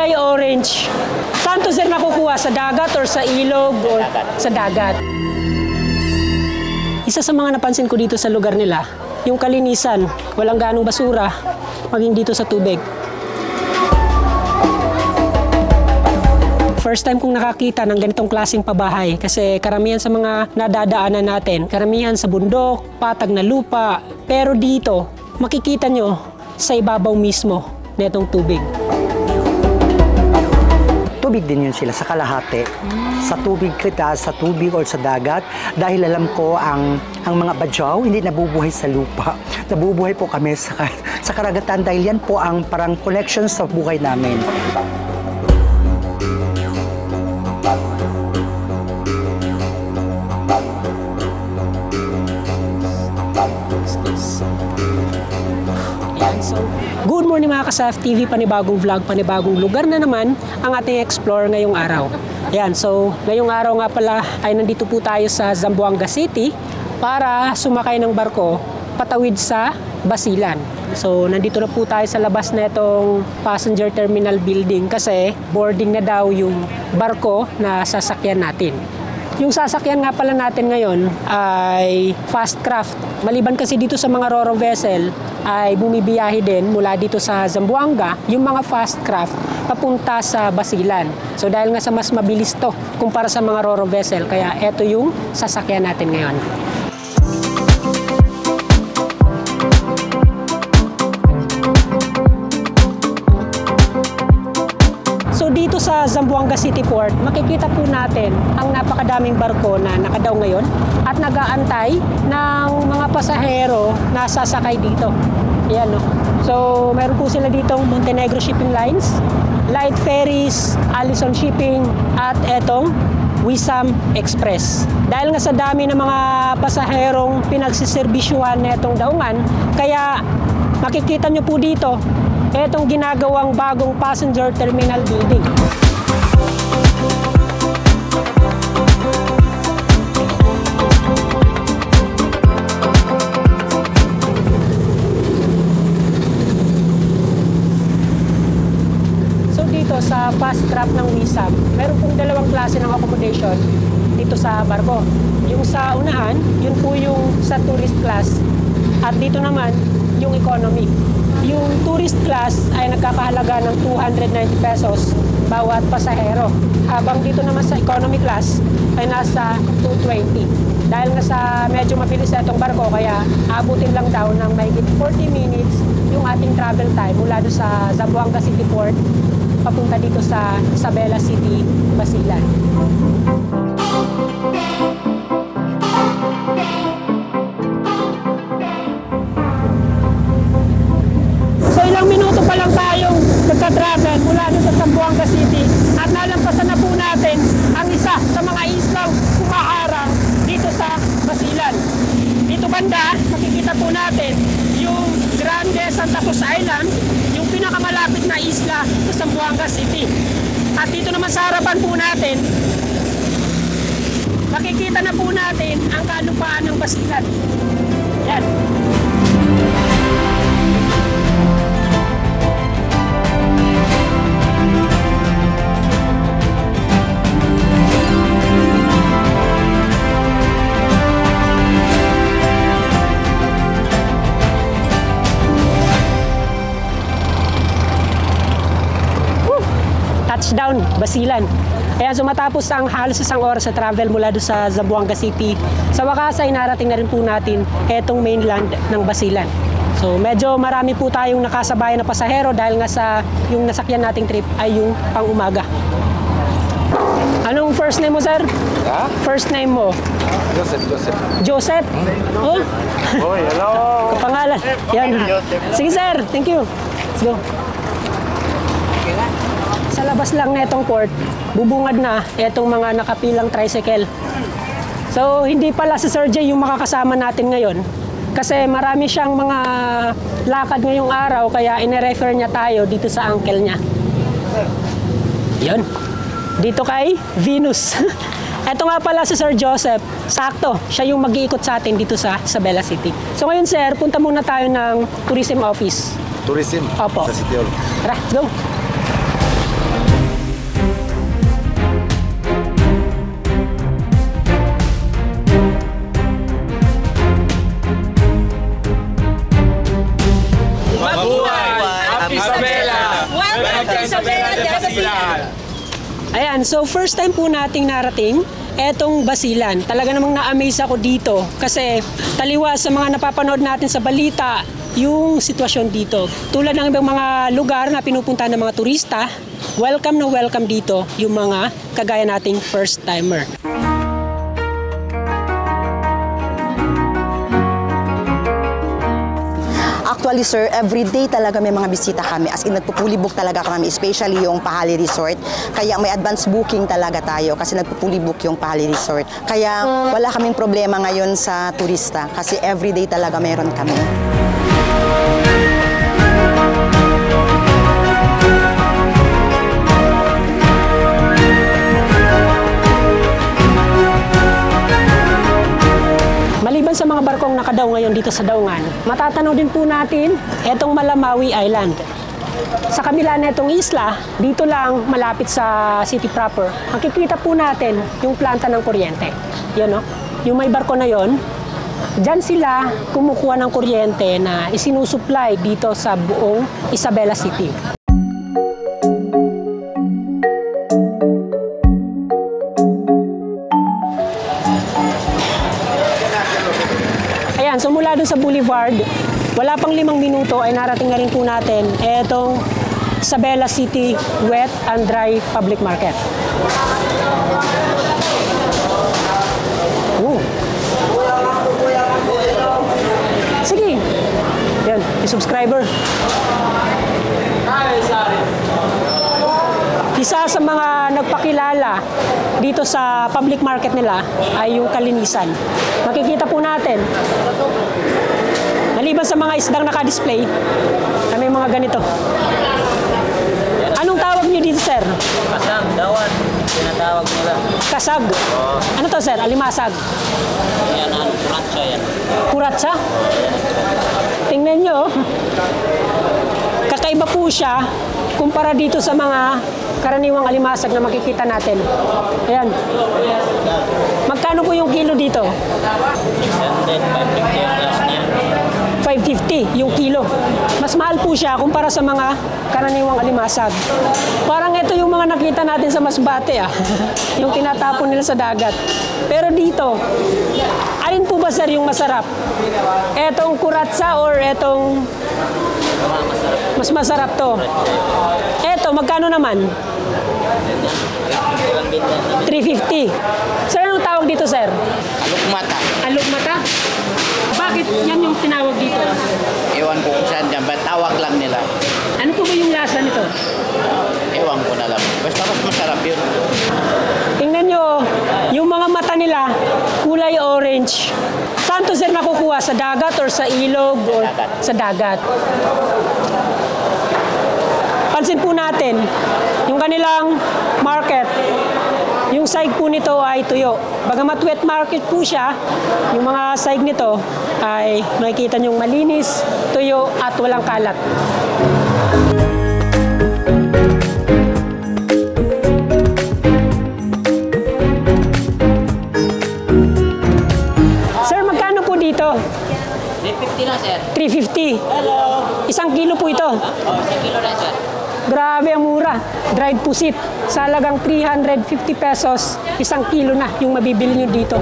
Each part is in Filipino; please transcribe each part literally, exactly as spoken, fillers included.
kulay orange. Saan to sir makukuha? Sa dagat or sa ilog or sa dagat? Isa sa mga napansin ko dito sa lugar nila, yung kalinisan, walang ganong basura, maging dito sa tubig. First time kong nakakita ng ganitong klaseng pabahay kasi karamihan sa mga nadadaanan natin, karamihan sa bundok, patag na lupa, pero dito, makikita nyo sa ibabaw mismo netong tubig. Tubig din yun sila sa kalahati. Sa tubig kita, sa tubig o sa dagat. Dahil alam ko ang ang mga badyaw hindi nabubuhay sa lupa. Nabubuhay po kami sa, sa karagatan dahil yan po ang parang connection sa buhay namin. Good morning mga ka-Saf T V, panibagong vlog, panibagong lugar na naman ang ating explore ngayong araw. Ayan, so ngayong araw nga pala ay nandito po tayo sa Zamboanga City para sumakay ng barko patawid sa Basilan. So nandito na po tayo sa labas na itong passenger terminal building kasi boarding na daw yung barko na sasakyan natin. Yung sasakyan nga pala natin ngayon ay fast craft. Maliban kasi dito sa mga ro-ro vessel ay bumibiyahe din mula dito sa Zamboanga yung mga fast craft papunta sa Basilan. So dahil nga sa mas mabilis to kumpara sa mga ro-ro vessel, kaya eto yung sasakyan natin ngayon. So dito sa Zamboanga City Port, makikita po natin ang napakadaming barko na nakadaw ngayon at nag-aantay ng mga pasahero na sasakay dito. Ayan, no? So meron po sila ditong Montenegro Shipping Lines, Light Ferries, Allison Shipping at etong Wisam Express. Dahil nga sa dami ng mga pasaherong pinagsiserbisyuhan na itong daungan, kaya makikita nyo po dito etong ginagawang bagong passenger terminal building. So dito sa fast trap ng Wisam, meron pong dalawang klase ng accommodation dito sa barko. Yung sa unahan, yun po yung sa tourist class, at dito naman yung economy. Yung tourist class ay nagkakahalaga ng two hundred ninety pesos bawat pasahero. Habang dito naman sa economy class ay nasa two twenty. Dahil nga sa medyo mabilis na itong barko, kaya abutin lang daw ng mahigit forty minutes yung ating travel time mula doon sa Zamboanga City Port papunta dito sa Isabela City, Basilan. Ilang minuto pa lang tayong nagka-travel mula doon sa Zamboanga City at nalampasan na po natin ang isa sa mga islang kumaharang dito sa Basilan. Dito banda, makikita po natin yung Grande Santa Cruz Island, yung pinakamalapit na isla sa Zamboanga City. At dito naman sa harapan po natin, makikita na po natin ang kalupaan ng Basilan. Yan. Touchdown, Basilan. Kaya so matapos ang halos isang oras sa travel mula doon sa Zamboanga City, sa wakas ay narating na rin po natin etong mainland ng Basilan. So medyo marami po tayong nakasabay na pasahero dahil nga sa yung nasakyan nating trip ay yung pang-umaga. Anong first name mo, sir? Ha? First name mo? Joseph, Joseph. Joseph? Oh? Hoy, hello. Pangalan. Yan. Sige, sir. Thank you. Let's go. Sa labas lang na itong port, bubungad na itong mga nakapilang tricycle. So, hindi pala si Sir Jay yung makakasama natin ngayon. Kasi marami siyang mga lakad ngayong araw, kaya ine-refer niya tayo dito sa uncle niya. Yun. Dito kay Venus. Ito nga pala si Sir Joseph. Sakto, siya yung mag-iikot sa atin dito sa Isabela City. So ngayon, sir, punta muna tayo ng tourism office. Tourism? Opo. Sa City Hall. Tara, let's go. Ayan, so first time po nating narating etong Basilan. Talaga namang na-amaze ako dito kasi taliwa sa mga napapanood natin sa balita, yung sitwasyon dito. Tulad ng ibang mga lugar na pinupunta ng mga turista, welcome na welcome dito yung mga kagaya nating first timer. Actually sir, everyday talaga may mga bisita kami. As in, nagpupulibok talaga kami, especially yung Pahali Resort. Kaya may advance booking talaga tayo kasi nagpupulibok yung Pahali Resort. Kaya wala kaming problema ngayon sa turista kasi everyday talaga meron kami. Maliban sa mga barkong nakadaw ngayon dito sa daungan, matatanaw din po natin etong Malamawi Island. Sa kabila na itong isla, dito lang malapit sa city proper, makikita po natin yung planta ng kuryente. Yun, no? Yung may barko na yon, dyan sila kumukuha ng kuryente na isinusupply dito sa buong Isabela City. Ayan, so mula dun sa boulevard, wala pang limang minuto ay narating na rin po natin etong Isabela City Wet and Dry Public Market. Ooh. Sige. Yan, yung subscriber. Isa sa mga nagpakilala dito sa public market nila ay yung kalinisan. Makikita po natin, maliban sa mga isdang naka-display, may mga ganito. Anong tawag niyo dito, sir? Kasag, dawan. Tinatawag nila. Kasag? Oo. Ano to, sir? Alimasag? Yan, ano, kuratsa yan. Kuratsa? Tingnan nyo. Kakaiba po siya kumpara dito sa mga karaniwang alimasag na makikita natin. Ayan. Magkano po yung kilo dito? six hundred, five fifty yung class niya. five fifty yung kilo. Mas mahal po siya kumpara sa mga karaniwang alimasag. Parang ito yung mga nakita natin sa Masbate, ah. Yung tinatapon nila sa dagat. Pero dito, alin po ba, sir, yung masarap? Etong kuratsa or etong mas masarap to? Eto, magkano naman? three fifty. Sir, anong tawag dito, sir? Alukmata. Alugmata? Bakit yan yung tinawag dito? Ewan ko kung saan dyan, ba't tawag lang nila. Ano po ba yung lasa nito? Ewan ko na lang. Basta mas masarap yun. Tingnan nyo, yung mga mata nila, kulay orange. Saan to, sir, nakukuha? Sa dagat or sa ilog? Or Dagat. sa dagat? Pansin po natin, yung kanilang market, yung side po nito ay tuyo. Bagamat wet market po siya, yung mga side nito ay makikita nyong malinis, tuyo at walang kalat. Sir, magkano po dito? three fifty lang, sir. three fifty. Hello. Isang kilo po ito. Oh, isang kilo na, sir. Grabe ang mura. Dried pusit. Sa halagang three hundred fifty pesos, isang kilo na yung mabibili nyo dito.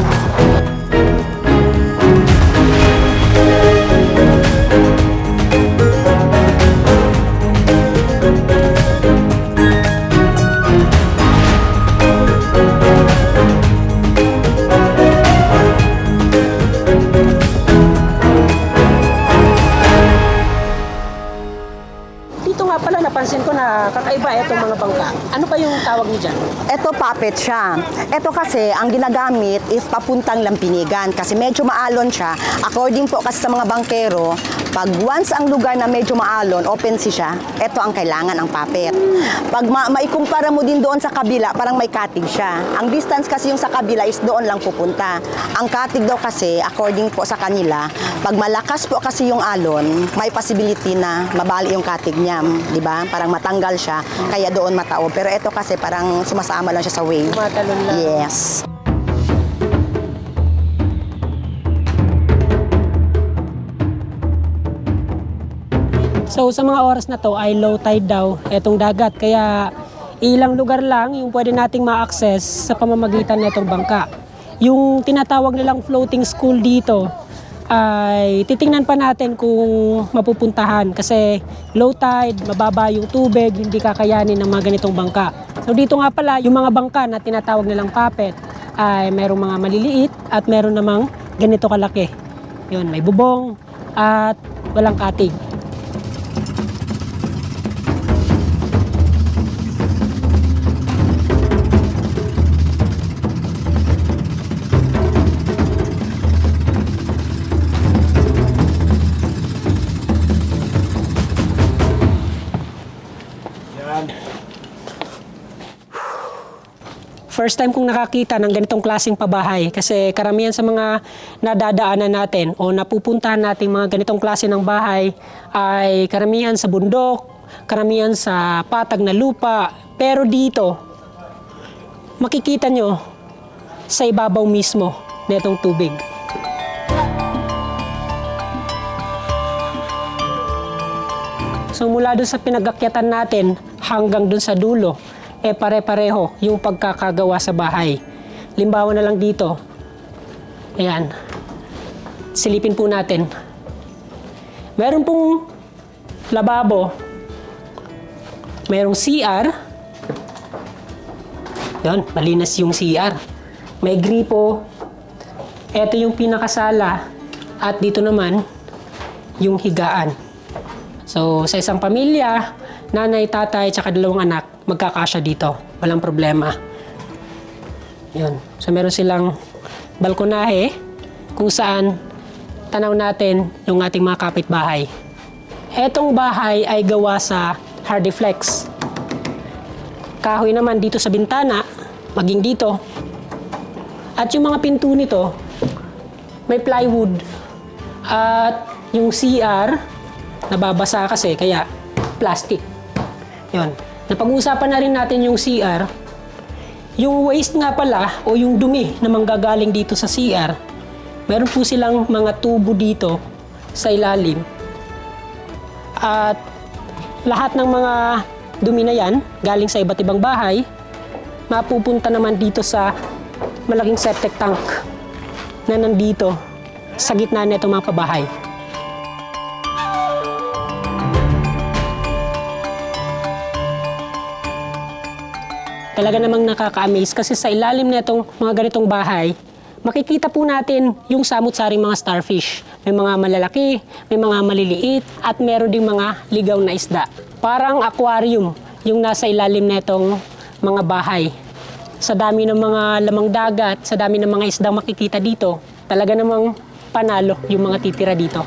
Napansin ko na kakaiba itong mga bangka. Ano pa yung tawag niyo dyan? Ito puppet siya. Ito kasi ang ginagamit is papuntang Lampinigan kasi medyo maalon siya. According po kasi sa mga bangkero, pag once ang lugar na medyo maalon, open siya, ito ang kailangan ng puppet. Pag ma maikumpara mo din doon sa kabila, parang may katig siya. Ang distance kasi yung sa kabila is doon lang pupunta. Ang katig daw kasi, according po sa kanila, pag malakas po kasi yung alon, may possibility na mabali yung katig niya, di ba? Parang matanggal siya, kaya doon matao. Pero ito kasi parang sumasama lang siya sa wave. Tumatalon lang. Yes. So sa mga oras na to ay low tide daw etong dagat. Kaya ilang lugar lang yung pwede nating ma-access sa pamamagitan nitong bangka. Yung tinatawag nilang floating school dito ay titingnan pa natin kung mapupuntahan kasi low tide, mababa yung tubig, hindi kakayanin ng mga ganitong bangka. So dito nga pala, yung mga bangka na tinatawag nilang puppet ay merong mga maliliit at meron namang ganito kalaki. Yun, may bubong at walang katig. First time kong nakakita ng ganitong klaseng pabahay kasi karamihan sa mga nadadaanan natin o napupuntahan nating mga ganitong klase ng bahay ay karamihan sa bundok, karamihan sa patag na lupa. Pero dito, makikita nyo sa ibabaw mismo nitong tubig. So mula doon sa pinag-akyatan natin hanggang doon sa dulo, eh pare-pareho yung pagkakagawa sa bahay. Limbawa na lang dito. Ayan. Silipin po natin. Meron pong lababo. Merong C R. Yan, malinis yung C R. May gripo. Ito yung pinakasala. At dito naman, yung higaan. So, sa isang pamilya, nanay, tatay, tsaka dalawang anak, magkakasya dito. Walang problema. Yun. So, meron silang balkonahe kung saan tanaw natin yung ating mga kapitbahay. Etong bahay ay gawa sa Hardiflex. Kahoy naman dito sa bintana, maging dito. At yung mga pinto nito, may plywood. At yung C R, nababasa kasi, kaya plastic. Yun. Napag-uusapan na rin natin yung C R. Yung waste nga pala, o yung dumi na manggagaling dito sa C R, meron po silang mga tubo dito sa ilalim. At lahat ng mga dumi na yan, galing sa iba't ibang bahay, mapupunta naman dito sa malaking septic tank na nandito sa gitna nito mga pabahay. Talaga namang nakaka-amaze kasi sa ilalim nitong mga ganitong bahay, makikita po natin yung samut-saring mga starfish. May mga malalaki, may mga maliliit, at meron ding mga ligaw na isda. Parang aquarium yung nasa ilalim nitong mga bahay. Sa dami ng mga lamang dagat, sa dami ng mga isdang makikita dito, talaga namang panalo yung mga titira dito.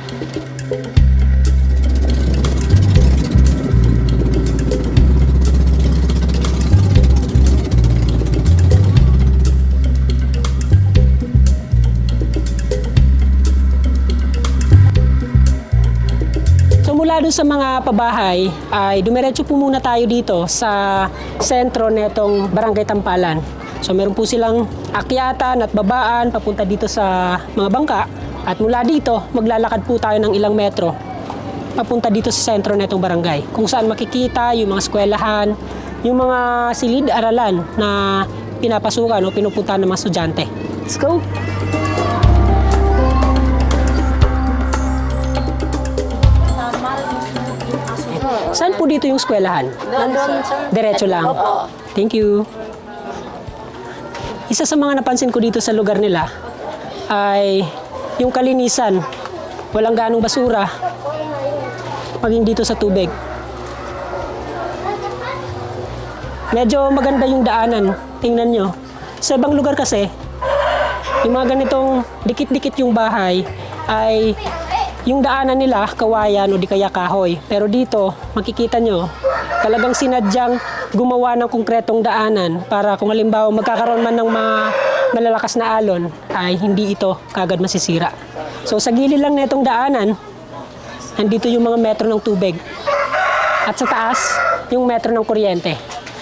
Mula dun sa mga pabahay, ay dumiretso po muna tayo dito sa sentro netong Barangay Tampalan. So meron po silang akyatan at babaan papunta dito sa mga bangka. At mula dito, maglalakad po tayo ng ilang metro papunta dito sa sentro netong barangay. Kung saan makikita yung mga eskwelahan, yung mga silid-aralan na pinapasukan o pinupuntahan ng mga estudyante. Let's go! Saan po dito yung eskwelahan? Diretso lang. Thank you. Isa sa mga napansin ko dito sa lugar nila ay yung kalinisan. Walang ganong basura. Maging dito sa tubig. Medyo maganda yung daanan. Tingnan nyo. Sa ibang lugar kasi, yung mga ganitong dikit-dikit yung bahay ay yung daanan nila, kawayan o di kaya kahoy. Pero dito, makikita nyo, talagang sinadyang gumawa ng konkretong daanan para kung halimbawa magkakaroon man ng mga malalakas na alon, ay hindi ito kagad masisira. So sa gilid lang na itong daanan, nandito yung mga metro ng tubig. At sa taas, yung metro ng kuryente.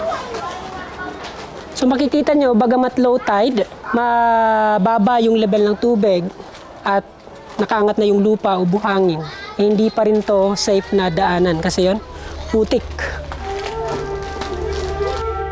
So makikita nyo, bagamat low tide, mababa yung level ng tubig at nakaangat na yung lupa o buhangin, eh, hindi pa rin to safe na daanan kasi yon putik.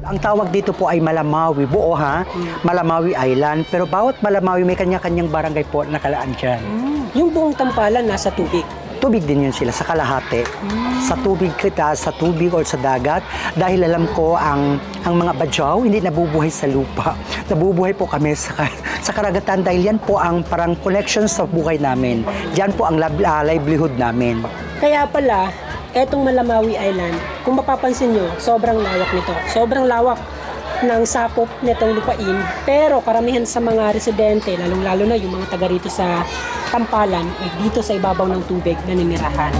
Ang tawag dito po ay Malamawi, buo ha, Malamawi Island. Pero bawat Malamawi may kanya-kanyang barangay po nakalaan dyan. Mm. Yung buong Tampalan nasa tubig. Tubig din yun sila, sa kalahati. Sa tubig kita, sa tubig or sa dagat. Dahil alam ko ang ang mga Badyaw hindi nabubuhay sa lupa. Nabubuhay po kami sa, sa karagatan dahil yan po ang parang connection sa buhay namin. Yan po ang lab, uh, livelihood namin. Kaya pala, etong Malamawi Island, kung mapapansin nyo, sobrang lawak nito. Sobrang lawak ng sakop nitong lupain. Pero karamihan sa mga residente, lalong-lalo na yung mga taga rito sa Tampalan, eh, dito sa ibabaw ng tubig naninirahan.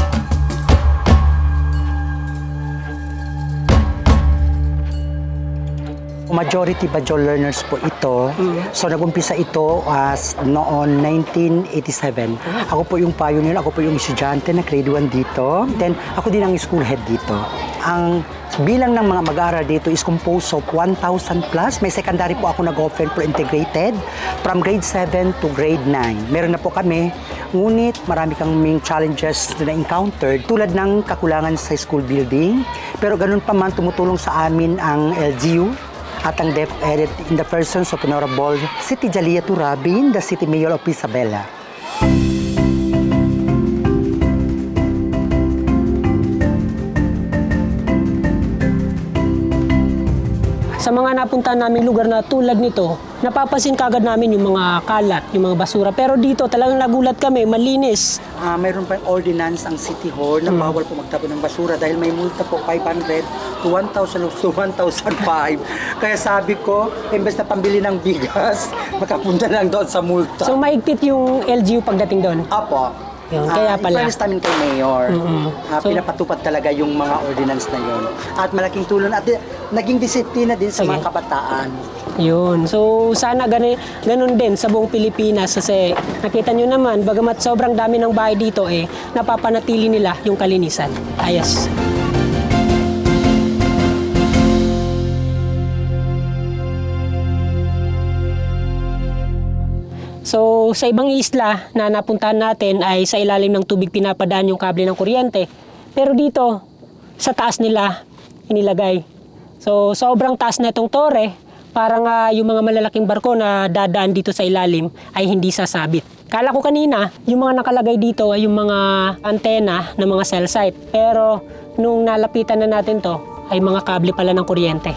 Majority Badyaw learners po ito. Mm. So nag-umpisa ito as noon nineteen eighty-seven. Mm. Ako po yung pioneer, ako po yung estudyante na grade one dito. Mm. Then ako din ang school head dito. Ang bilang ng mga mag-aaral dito is composed of one thousand plus. May secondary po ako nag-offer for integrated from grade seven to grade nine. Meron na po kami. Ngunit marami kang may challenges na encountered tulad ng kakulangan sa school building. Pero ganun pa man tumutulong sa amin ang L G U at ang DepEd in the persons of Honorable City Jalia Turabin, the City Mayor of Isabela. Sa mga napunta naming lugar na tulad nito, napapansin kagad namin yung mga kalat, yung mga basura. Pero dito talagang nagulat kami, malinis. Uh, mayroon pa yung ordinance ang City Hall na mm. bawal po magtapon ng basura dahil may multa po five hundred to one thousand to one thousand five. Kaya sabi ko, imbes na pambili ng bigas, makapunta lang doon sa multa. So maigpit yung L G U pagdating doon? Apo. Yun, kaya pala. Uh, namin kay Mayor, mm-hmm. uh, so, pinapatupad talaga yung mga ordinance na yun. At malaking tulong at naging disiplina din sa okay. mga kabataan. Yun. So, sana ganun, ganun din sa buong Pilipinas kasi nakita nyo naman, bagamat sobrang dami ng bahay dito, eh, napapanatili nila yung kalinisan. Ayos. So, sa ibang isla na napuntahan natin ay sa ilalim ng tubig pinapadaan yung kable ng kuryente. Pero dito, sa taas nila inilagay. So, sobrang taas na itong tore, parang uh, yung mga malalaking barko na dadaan dito sa ilalim ay hindi sasabit. Kala ko kanina, yung mga nakalagay dito ay yung mga antena ng mga cell site. Pero, nung nalapitan na natin to, ay mga kable pala ng kuryente.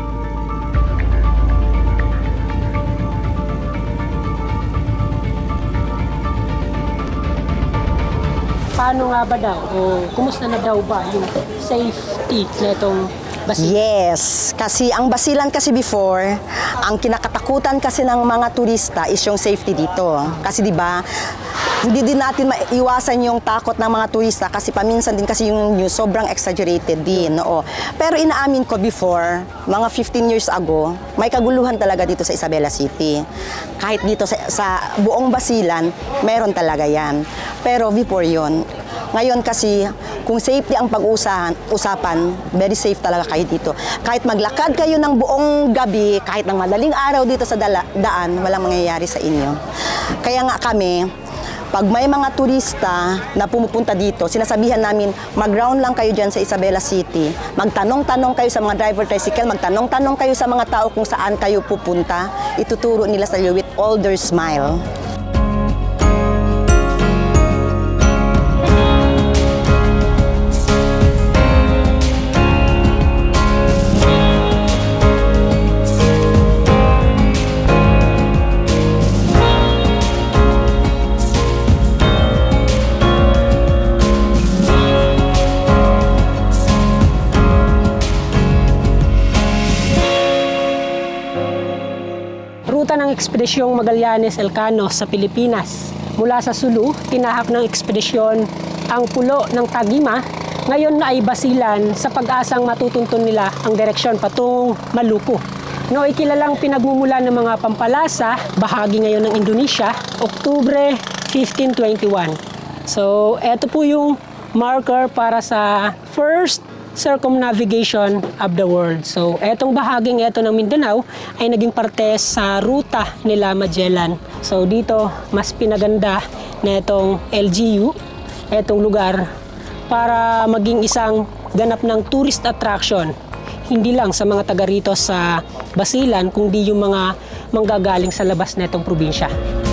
Paano nga ba daw o kumusta na daw ba yung safety na itong basilan? Yes, kasi ang basilan kasi before, ang kinakatakutan kasi ng mga turista is yung safety dito. Kasi di ba, hindi din natin maiwasan yung takot ng mga turista kasi paminsan din kasi yung news sobrang exaggerated din. Oo. Pero inaamin ko before, mga fifteen years ago, may kaguluhan talaga dito sa Isabela City. Kahit dito sa, sa buong basilan, meron talaga yan. Pero before yon, ngayon kasi kung safety ang pag-usapan, very safe talaga kayo dito. Kahit maglakad kayo ng buong gabi, kahit ng madaling araw dito sa dala, daan, walang mangyayari sa inyo. Kaya nga kami, pag may mga turista na pumupunta dito, sinasabihan namin, mag-round lang kayo dyan sa Isabela City. Magtanong-tanong kayo sa mga driver tricycle, magtanong-tanong kayo sa mga tao kung saan kayo pupunta. Ituturo nila sa iyo with all their smile. Ruta ng Ekspedisyong Magallanes-Elcano sa Pilipinas. Mula sa Sulu, tinahak ng ekspedisyon ang pulo ng Tagima. Ngayon na ay basilan sa pag-asang matutuntun nila ang direksyon patungong Maluku. Nooy kilalang pinagmumula ng mga Pampalasa, bahagi ngayon ng Indonesia, Oktubre fifteen twenty-one. So, eto po yung marker para sa first circumnavigation of the world. So, etong bahaging eto ng Mindanao ay naging parte sa ruta nila Magellan. So, dito mas pinaganda na itong L G U, etong lugar, para maging isang ganap ng tourist attraction. hindi lang sa mga taga rito sa Basilan, kundi yung mga manggagaling sa labas na itong probinsya.